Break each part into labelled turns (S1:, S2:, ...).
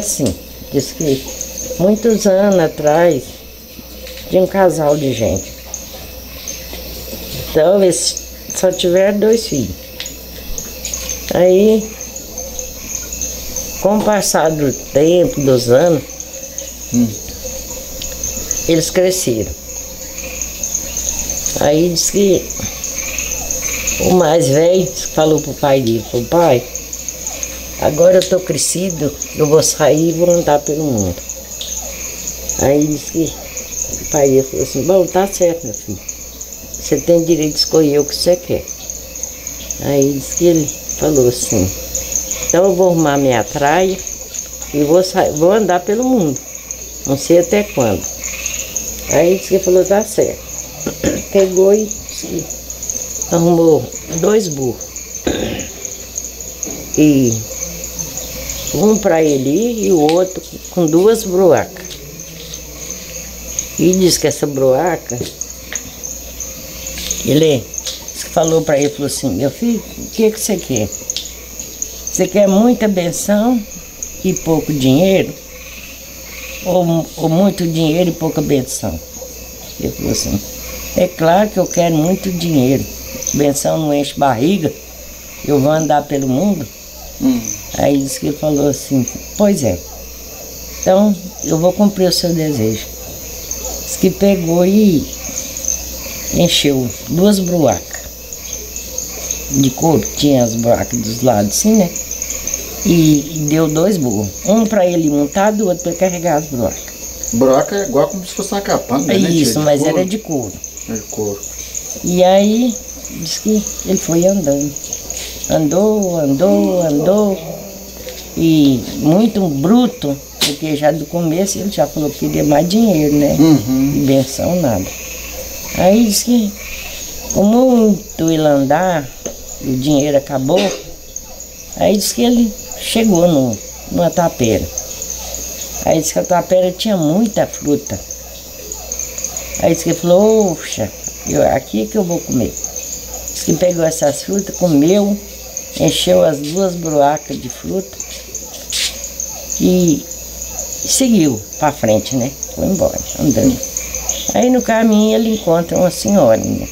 S1: assim, diz que muitos anos atrás tinha um casal de gente. Então eles só tiveram 2 filhos. Aí, com o passar do tempo, dos anos, eles cresceram. Aí diz que o mais velho falou pro pai dele, falou, pai, agora eu tô crescido, eu vou sair e vou andar pelo mundo. Aí diz que o pai dele falou assim, bom, tá certo, meu filho, você tem direito de escolher o que você quer. Aí diz que ele falou assim, então eu vou arrumar minha traia e vou andar pelo mundo, não sei até quando. Aí diz que ele falou, tá certo. Pegou e arrumou 2 burros. E um para ele ir e o outro com 2 broacas. E diz que essa broaca, ele falou para ele, falou assim, meu filho, o que você quer? Você quer muita benção e pouco dinheiro? Ou muito dinheiro e pouca benção? Ele falou assim, é claro que eu quero muito dinheiro. Benção não enche barriga, eu vou andar pelo mundo. Aí disse que ele falou assim, pois é, então eu vou cumprir o seu desejo. Diz que pegou e encheu 2 broacas de couro, tinha as broacas dos lados assim, né? E deu 2 burros, um para ele montado, o outro para carregar as broacas.
S2: Broca é igual como se fosse uma capanga,
S1: é
S2: né?
S1: Isso, mas era de couro.
S2: É de couro.
S1: E aí, diz que ele foi andando. Andou. E muito bruto, porque já do começo ele já falou que queria mais dinheiro, né? E benção nada. Aí diz que, com muito ele andar, o dinheiro acabou. Aí diz que ele chegou numa tapera. Aí disse que a tapera tinha muita fruta. Aí disse que ele falou, oxa, aqui que eu vou comer. Disse que pegou essas frutas, comeu, encheu as 2 broacas de fruta e seguiu para frente, né? Foi embora, andando. Aí no caminho ele encontra uma senhorinha.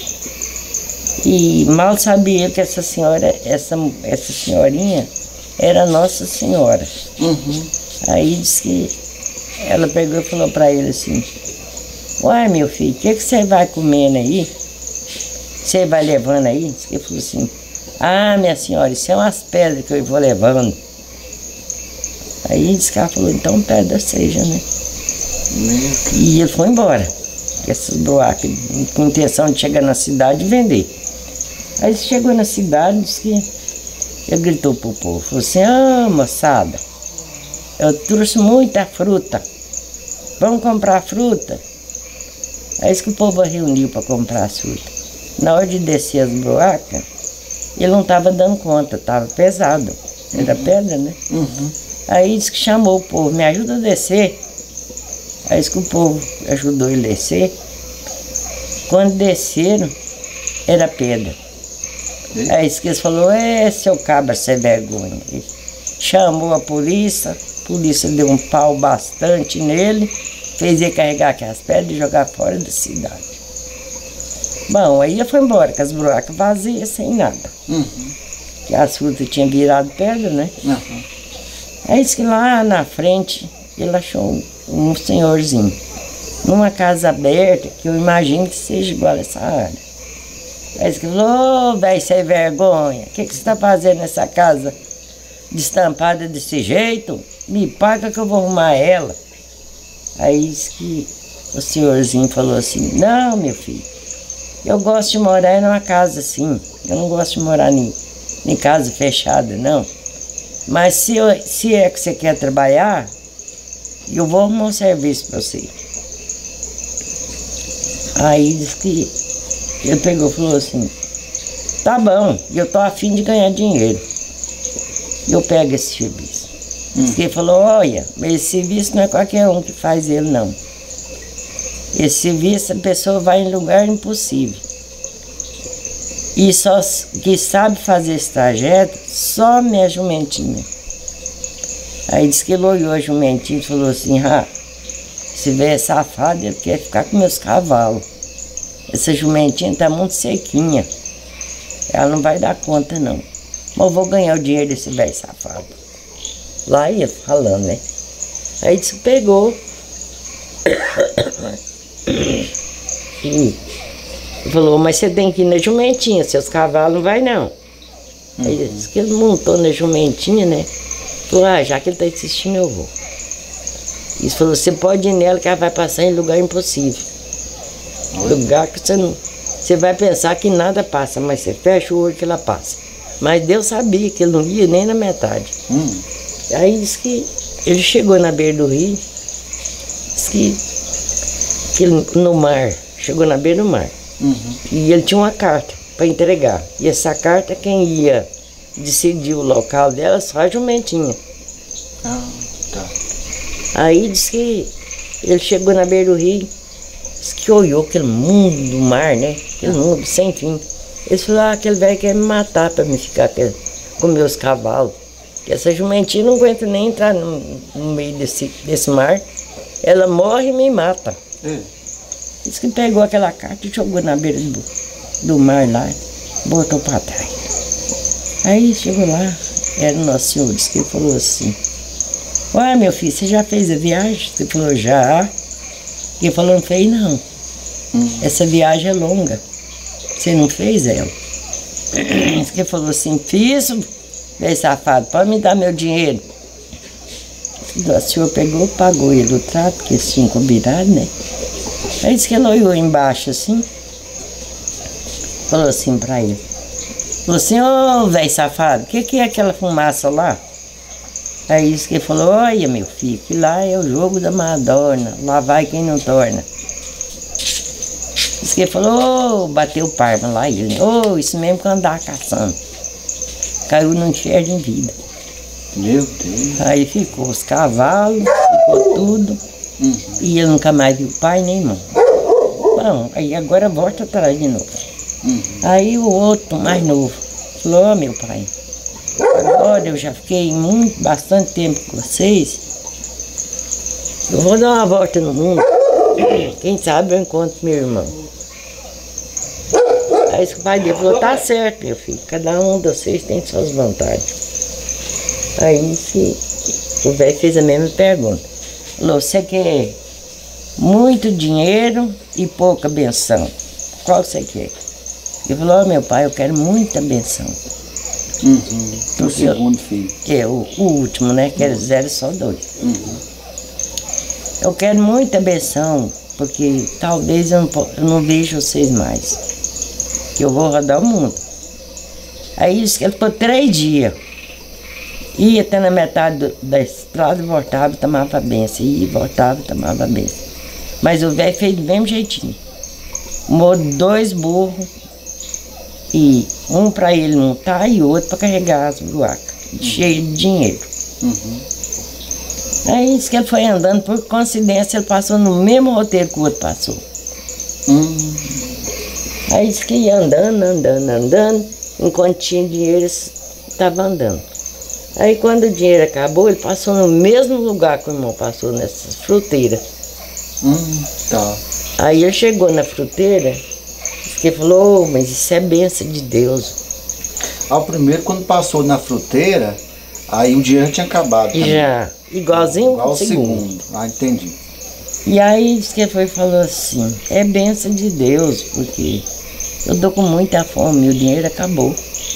S1: E mal sabia ele que essa senhorinha era Nossa Senhora. Aí disse que ela pegou e falou para ele assim, uai meu filho, o que você vai comendo aí? Você vai levando aí? Ele falou assim, ah minha senhora, isso é umas pedras que eu vou levando. Aí disse que ela falou, então pedra seja, né? E ele foi embora, com essas broacas, com intenção de chegar na cidade e vender. Aí chegou na cidade, disse que ele gritou pro povo, falou assim, moçada, eu trouxe muita fruta, vamos comprar fruta? Aí disse que o povo reuniu para comprar as frutas. Na hora de descer as broacas, ele não estava dando conta, estava pesado, era pedra, né? Aí disse que chamou o povo, me ajuda a descer. Aí disse que o povo ajudou ele a descer. Quando desceram, era pedra. Aí disse que eles falou, seu cabra sem vergonha. Ele chamou a polícia deu um pau bastante nele, fez ele carregar aquelas pedras e jogar fora da cidade. Bom, aí ele foi embora, com as broacas vazias, sem nada. Que as frutas tinham virado pedra, né? Aí disse que lá na frente ele achou um senhorzinho, numa casa aberta, que eu imagino que seja igual a essa área. Aí disse que falou, velho sem vergonha, o que você está fazendo nessa casa destampada desse jeito? Me paga que eu vou arrumar ela. Aí disse que o senhorzinho falou assim, não meu filho, eu gosto de morar numa casa assim, eu não gosto de morar em casa fechada não. Mas se é que você quer trabalhar, eu vou arrumar um serviço para você. Aí disse que ele pegou e falou assim, tá bom, eu tô a fim de ganhar dinheiro, eu pego esse serviço. Diz que ele falou, olha, esse serviço não é qualquer um que faz ele não. Esse serviço a pessoa vai em lugar impossível. E só que sabe fazer esse trajeto, só minha jumentinha. Aí disse que ele olhou a jumentinha e falou assim, esse velho é safado, ele quer ficar com meus cavalos. Essa jumentinha tá muito sequinha. Ela não vai dar conta, não. Mas eu vou ganhar o dinheiro desse velho safado. Lá ia falando, né? Aí disse que pegou. E falou, mas você tem que ir na jumentinha, seus cavalos não vai não. Aí disse que ele montou na jumentinha, né? Falou, já que ele tá insistindo, eu vou. E falou, você pode ir nela que ela vai passar em lugar impossível. Lugar que você não... Você vai pensar que nada passa, mas você fecha o olho que ela passa. Mas Deus sabia que ele não ia nem na metade. Aí disse que ele chegou na beira do rio, disse que ele, no mar, chegou na beira do mar. E ele tinha uma carta para entregar. E essa carta, quem ia decidir o local dela, só a jumentinha. Aí disse que ele chegou na beira do rio, disse que olhou aquele mundo do mar, né? Aquele mundo sem fim. Ele falou, aquele velho quer me matar para me ficar com meus cavalos. Que essa jumentinha não aguenta nem entrar no meio desse mar. Ela morre e me mata. Disse que pegou aquela carta e jogou na beira do mar lá, botou para trás. Aí chegou lá, era o Nosso Senhor, disse que ele falou assim, olha meu filho, você já fez a viagem? Ele falou, já. Ele falou, não fez não. Essa viagem é longa. Você não fez ela? Disse que ele falou assim, fiz, velho safado, pode me dar meu dinheiro. O senhor pegou, pagou ele o trato, porque eles tinham combinado, né? Aí disse que ele olhou embaixo assim, falou assim pra ele, falou assim, ô velho safado, o que é aquela fumaça lá? Aí disse que ele falou, olha meu filho, que lá é o jogo da Madonna, lá vai quem não torna. Disse que ele falou, bateu o parma lá, e ele, isso mesmo que eu andava caçando. Caiu num enxergo em vida.
S2: Meu Deus.
S1: Aí ficou os cavalos, ficou tudo. E ele nunca mais viu pai nem mãe. Bom, aí agora volta atrás de novo. Aí o outro, mais novo, falou, meu pai, agora eu já fiquei bastante tempo com vocês. Eu vou dar uma volta no mundo. Quem sabe eu encontro meu irmão. Aí o pai dele falou, tá certo, meu filho, cada um de vocês tem suas vantagens. Aí o velho fez a mesma pergunta. Falou, você quer muito dinheiro e pouca benção? Qual você quer? Ele falou, meu pai, eu quero muita benção.
S2: O segundo filho.
S1: Que é o último, né? Que era só 2. Eu quero muita benção, porque talvez eu não vejo vocês mais. Que eu vou rodar o mundo. Aí disse que ele ficou 3 dias. Ia até na metade da estrada, voltava e tomava benção. Ia, voltava e tomava benção. Mas o velho fez do mesmo jeitinho. Tomou 2 burros, e um para ele montar e outro para carregar as bruacas, cheio de dinheiro. Aí disse que ele foi andando, por coincidência ele passou no mesmo roteiro que o outro passou. Aí disse que ia andando, enquanto tinha dinheiro ele estava andando. Aí quando o dinheiro acabou, ele passou no mesmo lugar que o irmão passou, nessas fruteiras. Aí ele chegou na fruteira, disse que falou, mas isso é bênção de Deus.
S2: Ao primeiro, quando passou na fruteira, aí o dinheiro tinha acabado.
S1: Já, igualzinho
S2: igual
S1: o segundo.
S2: Entendi.
S1: E aí disse que ele foi e falou assim, é bênção de Deus, porque eu tô com muita fome, e o dinheiro acabou.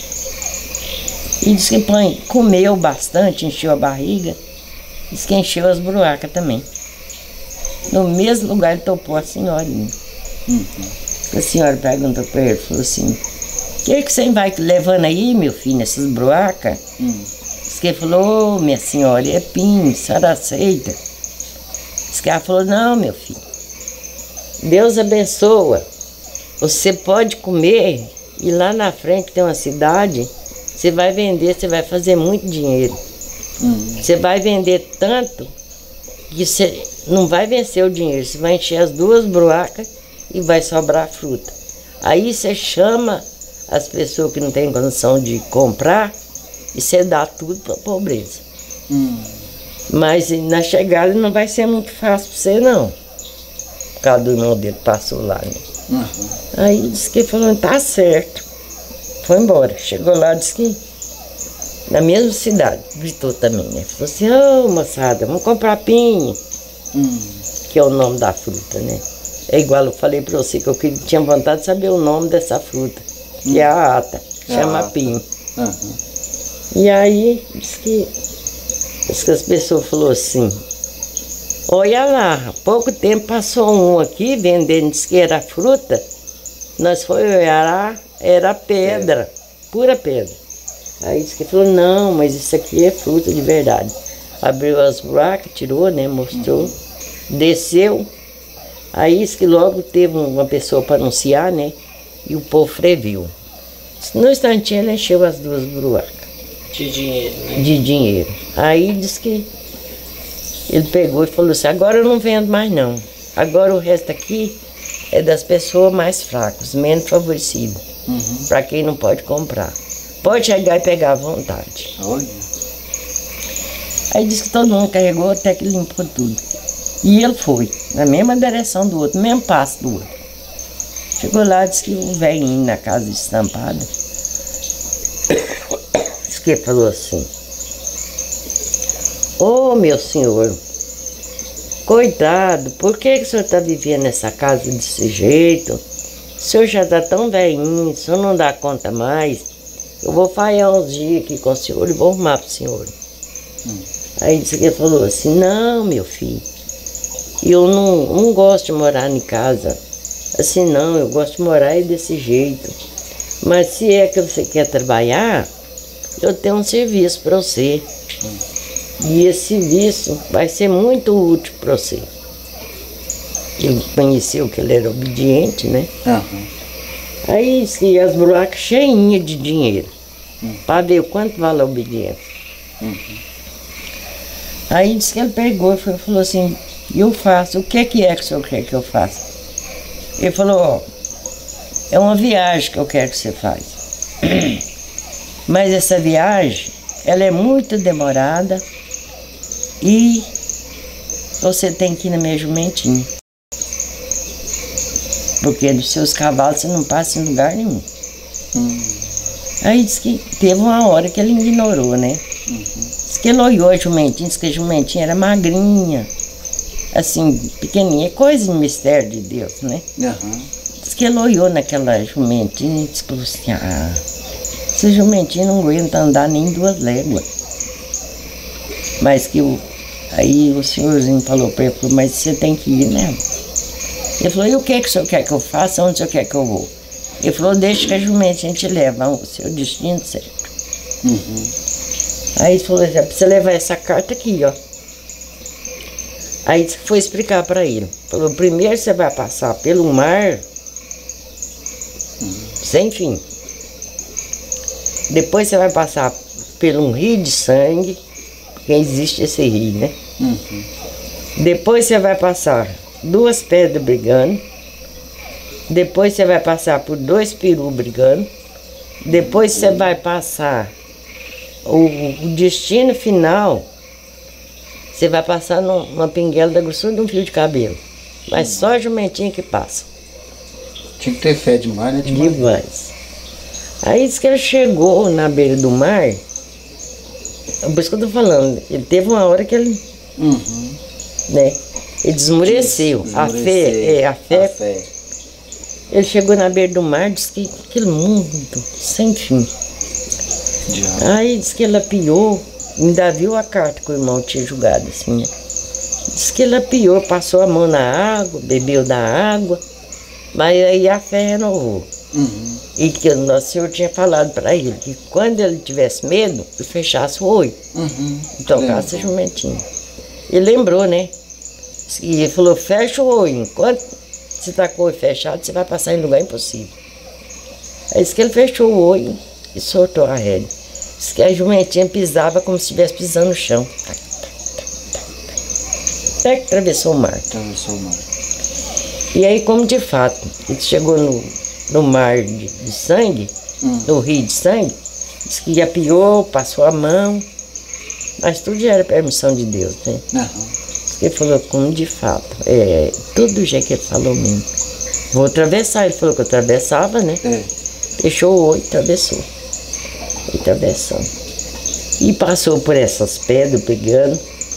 S1: E disse que comeu bastante, encheu a barriga, disse que encheu as bruacas também. No mesmo lugar ele topou a senhorinha. A senhora perguntou para ele, falou assim, o que você vai levando aí, meu filho, nessas bruacas? Disse que ele falou, minha senhora, é pinho, a senhora aceita? Disse que ela falou, não, meu filho, Deus abençoa, você pode comer e lá na frente tem uma cidade, você vai vender, você vai fazer muito dinheiro. Você vai vender tanto que você não vai vencer o dinheiro, você vai encher as 2 bruacas e vai sobrar fruta. Aí você chama as pessoas que não têm condição de comprar e você dá tudo para a pobreza. Mas na chegada não vai ser muito fácil pra você, não. Por causa do irmão dele passou lá, né? Aí disse que falou, tá certo. Foi embora. Chegou lá, disse que na mesma cidade, gritou também, né? Falou assim, ô moçada, vamos comprar pinho. Que é o nome da fruta, né? É igual eu falei pra você que eu tinha vontade de saber o nome dessa fruta, que é a ata, chama pinho. E aí disse que as pessoas falaram assim, olha lá, há pouco tempo passou um aqui vendendo, disse que era fruta, nós fomos olhar lá, era pedra, pura pedra. Aí disse que falou, não, mas isso aqui é fruta de verdade. Abriu as buracas, tirou, né, mostrou, desceu. Aí disse que logo teve uma pessoa para anunciar, né, e o povo freviu. No instantinho ele encheu as duas buracas.
S3: De dinheiro, né?
S1: De dinheiro. Aí disse que ele pegou e falou assim, agora eu não vendo mais não. Agora o resto aqui é das pessoas mais fracas, menos favorecidas. Para quem não pode comprar. Pode chegar e pegar à vontade.
S2: Olha.
S1: Aí disse que todo mundo carregou até que limpou tudo. E ele foi, na mesma direção do outro, no mesmo passo do outro. Chegou lá, disse que o velhinho na casa estampada, disse que ele falou assim, ô meu senhor, coitado, por que o senhor está vivendo nessa casa desse jeito? O senhor já está tão velhinho, o senhor não dá conta mais. Eu vou falhar uns dias aqui com o senhor e vou arrumar para o senhor. Aí disse que ele falou assim, não meu filho, eu não gosto de morar em casa assim não, eu gosto de morar desse jeito. Mas se é que você quer trabalhar, eu tenho um serviço para você. E esse serviço vai ser muito útil para você. Ele conheceu que ele era obediente, né? Aí disse que as buracas cheinhas de dinheiro, para ver o quanto vale a obediência. Aí disse que ele pegou e falou assim, eu faço, o que é que o senhor quer que eu faça? Ele falou, ó, é uma viagem que eu quero que você faça. Mas essa viagem, ela é muito demorada e você tem que ir na minha jumentinha. Porque dos seus cavalos você não passa em lugar nenhum. Aí disse que teve uma hora que ele ignorou, né? Disse que ele olhou a jumentinha, disse que a jumentinha era magrinha, assim, pequenininha, coisa de mistério de Deus, né? Diz que ele olhou naquela jumentinha e disse assim, ah, essa jumentinha não aguenta andar nem 2 léguas. Mas que aí o senhorzinho falou para ele, mas você tem que ir, né? Ele falou, e o que é que o senhor quer que eu faça? Onde o senhor quer que eu vou? Ele falou, deixa que a jumentinha te leva ao seu destino certo. Aí ele falou, pra você levar essa carta aqui, ó. Aí foi explicar para ele. Falou, primeiro você vai passar pelo mar, sem fim. Depois você vai passar por um rio de sangue, porque existe esse rio, né? Depois você vai passar 2 pedras brigando. Depois você vai passar por 2 perus brigando. Depois você vai passar o destino final. Você vai passar numa pinguela da grossura de um fio de cabelo. Mas só a jumentinha que passa.
S2: Tinha que ter fé demais, né?
S1: Demais. Aí disse que ele chegou na beira do mar. Por isso que eu tô falando. Ele teve uma hora que ele... né? Ele desmureceu. A fé. Ele chegou na beira do mar, disse que aquele mundo sem fim. Aí disse que ele apiou, ainda viu a carta que o irmão tinha jogado assim, né? Disse que ele apiou, passou a mão na água, bebeu da água, mas aí a fé renovou. E que o Nosso Senhor tinha falado para ele que quando ele tivesse medo, ele fechasse o olho e tocasse a jumentinha. Ele lembrou, né? E ele falou, fecha o olho, enquanto você está com o olho fechado, você vai passar em lugar impossível. Aí disse que ele fechou o olho e soltou a rédea. Disse que a jumentinha pisava como se estivesse pisando no chão. Até que atravessou o mar. E aí, como de fato, ele chegou no mar de sangue, no rio de sangue, disse que apiou, passou a mão Mas tudo já era permissão de Deus, né?
S2: Aham.
S1: Ele falou como de fato. Tudo do jeito que ele falou mesmo. Vou atravessar. Ele falou que eu atravessava, né? Fechou o olho e atravessou. E atravessou. E passou por essas pedras pegando.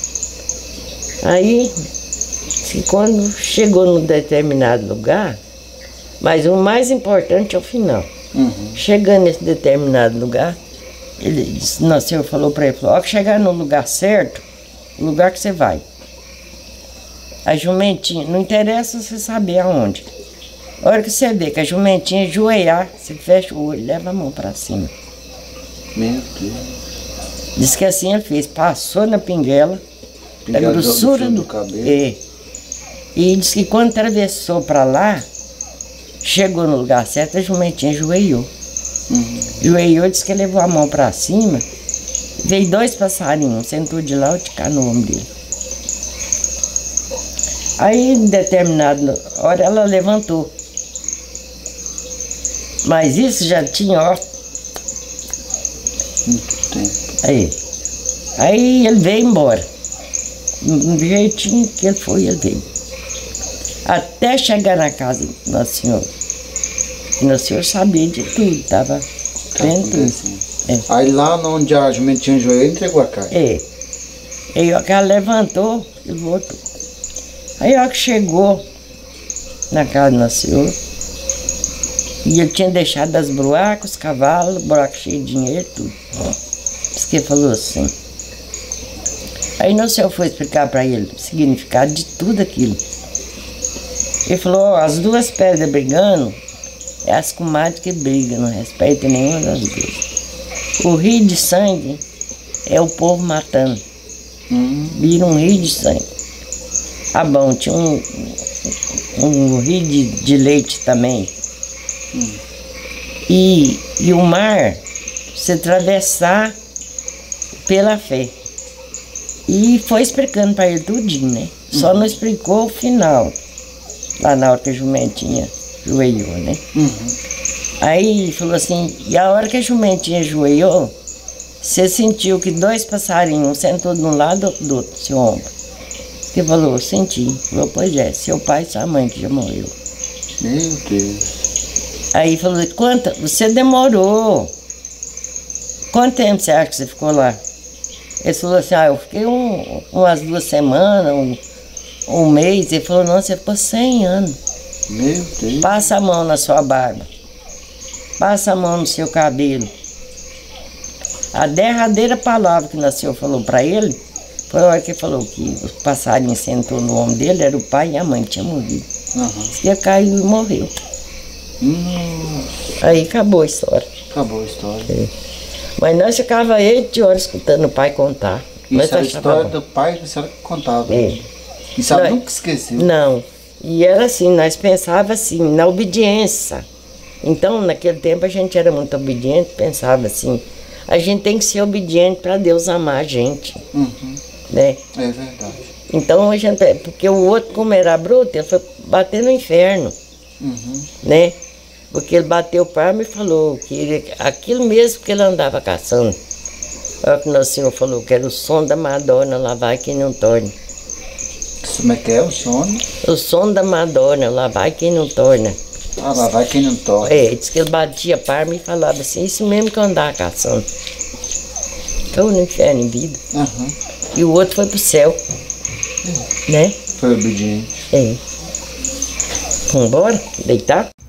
S1: Aí, quando chegou num determinado lugar, mas o mais importante é o final. Chegando nesse determinado lugar, ele disse, nosso Senhor falou para ele, falou, ó, que chegar no lugar certo, o lugar que você vai. A jumentinha, não interessa você saber aonde. A hora que você vê que a jumentinha ajoelhar, você fecha o olho e leva a mão para cima.
S2: Meu Deus.
S1: Diz que assim ele fez, passou na pinguela, da grossura do cabelo. E diz que quando atravessou para lá, chegou no lugar certo, a jumentinha ajoelhou. Ajoelhou, disse que levou a mão para cima, veio 2 passarinhos, sentou de lá de cá no ombro dele. Aí, em determinada hora, ela levantou. Mas isso já tinha, ó.
S2: Muito tempo.
S1: Aí ele veio embora. Do jeitinho que ele foi, ele veio. Até chegar na casa do Nosso Senhor. E Nosso Senhor sabia de tudo, estava vendo tudo.
S2: Aí lá onde a jumentinha ajoelhou, entregou a carta.
S1: Aí ela levantou e voltou. Aí ó que chegou na casa do Nosso Senhor, e ele tinha deixado as bruacas, os cavalos, buraco cheio de dinheiro, tudo. Diz que ele falou assim. Aí Nosso Senhor foi explicar para ele o significado de tudo aquilo. Ele falou, ó, as 2 pedras brigando, é as comadres que brigam, não respeitam nenhuma das 2. O rio de sangue é o povo matando. Vira um rio de sangue. Ah, bom, tinha um rio de leite também. E o mar, você atravessar pela fé. E foi explicando para ele tudinho, né? Só não explicou o final, lá na hora que a jumentinha ajoelhou, né? Aí falou assim, e a hora que a jumentinha ajoelhou, você sentiu que 2 passarinhos, um sentou de um lado, outro do outro, seu ombro. Ele falou, senti. Falou, pois é, seu pai e sua mãe que já morreu.
S2: Meu Deus.
S1: Aí falou, você demorou. Quanto tempo você acha que você ficou lá? Ele falou assim, eu fiquei umas 2 semanas, um mês. Ele falou, não, você ficou 100 anos.
S2: Meu Deus.
S1: Passa a mão na sua barba. Passa a mão no seu cabelo. A derradeira palavra que Nosso Senhor falou para ele, foi a hora que ele falou que o passarinho sentou no ombro dele, era o pai e a mãe que tinham morrido. Ele caiu e morreu. Aí acabou a história.
S2: Acabou a história.
S1: Mas nós ficava 8 horas escutando o pai contar.
S2: Isso era a história do pai que a senhora contava. E a senhora nunca esqueceu?
S1: Não. E era assim, nós pensávamos assim, na obediência. Então, naquele tempo a gente era muito obediente, pensava assim, a gente tem que ser obediente para Deus amar a gente. Né?
S2: É verdade.
S1: Então a gente, porque o outro, como era bruto, ele foi bater no inferno. Né? Porque ele bateu para mim e falou que aquilo mesmo que ele andava caçando. Olha o que Nosso Senhor falou, que era o som da Madonna, lá vai quem não torna.
S2: Como é que é o sono?
S1: O som da Madonna, lá vai quem não torna.
S2: Ah, lá vai quem não torna.
S1: Diz que ele batia para mim e falava assim, isso mesmo que eu andava caçando. Estou no inferno em vida. E o outro foi pro céu. Né?
S2: Foi obediente.
S1: Vamos embora? Deitar?